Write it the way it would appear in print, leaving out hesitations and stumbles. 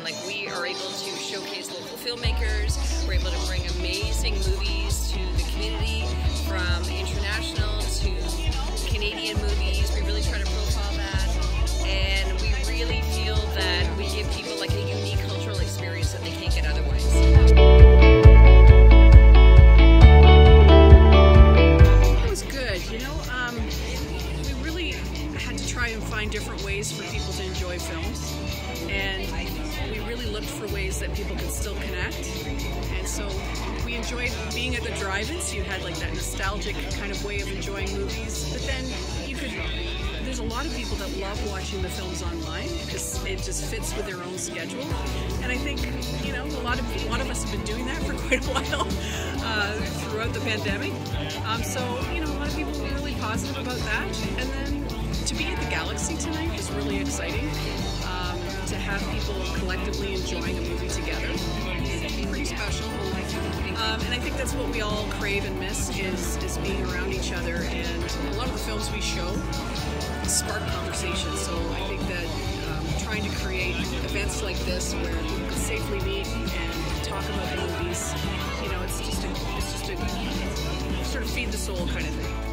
Like, we are able to showcase local filmmakers. We're able to bring amazing movies to the community, from international to Canadian movies. We really try to profile that, and we really feel that we give people like a unique cultural experience that they can't get otherwise. It was good, you know. We really had to try and find different ways for people to enjoy films, and we really looked for ways that people could still connect. And so we enjoyed being at the drive-in, so you had like that nostalgic kind of way of enjoying movies, but then there's a lot of people that love watching the films online because it just fits with their own schedule. And I think, you know, a lot of us have been doing that for quite a while throughout the pandemic. So, you know, a lot of people were really positive about that. And then to be at the Galaxy tonight is really exciting. To have people collectively enjoying a movie together is pretty special. And I think that's what we all crave and miss is being around each other. And a lot of the films we show spark conversation. So I think that trying to create events like this where people can safely meet and talk about the movies, you know, it's just a sort of feed the soul kind of thing.